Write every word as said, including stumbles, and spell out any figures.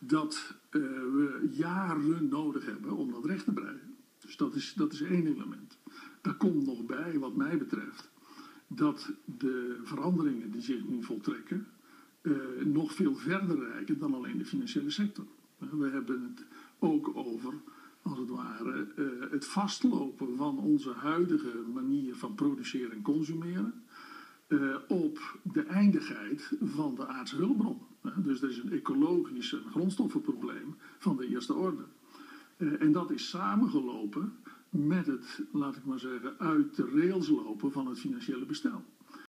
dat uh, we jaren nodig hebben om dat recht te breien. Dus dat is, dat is één element. Daar komt nog bij, wat mij betreft, dat de veranderingen die zich nu voltrekken uh, nog veel verder reiken dan alleen de financiële sector. Uh, we hebben het ook over, als het ware, uh, het vastlopen van onze huidige manier van produceren en consumeren uh, op de eindigheid van de aardse hulpbron. Uh, dus er is een ecologisch en grondstoffenprobleem van de eerste orde. Uh, en dat is samengelopen met het, laat ik maar zeggen, uit de rails lopen van het financiële bestel.